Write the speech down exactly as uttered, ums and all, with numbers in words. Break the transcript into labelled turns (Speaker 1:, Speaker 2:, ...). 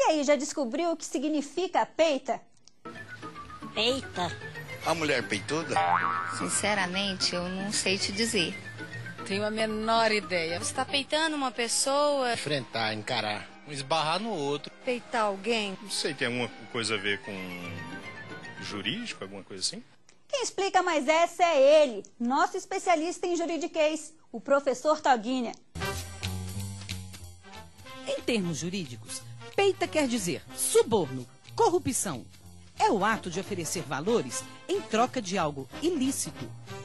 Speaker 1: aí, já descobriu o que significa peita?
Speaker 2: Peita?
Speaker 3: A mulher peituda?
Speaker 4: Sinceramente, eu não sei te dizer.
Speaker 5: Tenho a menor ideia.
Speaker 2: Você tá peitando uma pessoa?
Speaker 3: Enfrentar, encarar, esbarrar no outro.
Speaker 6: Peitar alguém?
Speaker 7: Não sei, tem alguma coisa a ver com jurídico, alguma coisa assim?
Speaker 1: Quem explica mais essa é ele, nosso especialista em juridiquês, o professor Toguinha.
Speaker 8: Em termos jurídicos, peita quer dizer suborno, corrupção. É o ato de oferecer valores em troca de algo ilícito,